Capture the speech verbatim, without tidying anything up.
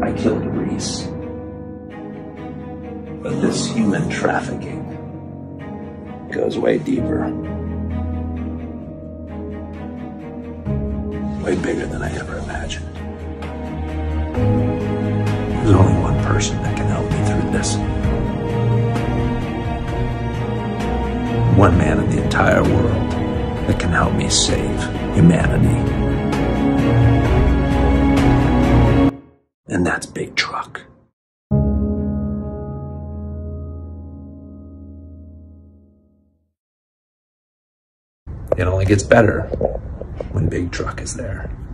I killed Reese. But this human trafficking goes way deeper. Way bigger than I ever imagined. There's only one person that can help me through this. One man in the entire world that can help me save humanity. And that's Big Truck. It only gets better when Big Truck is there.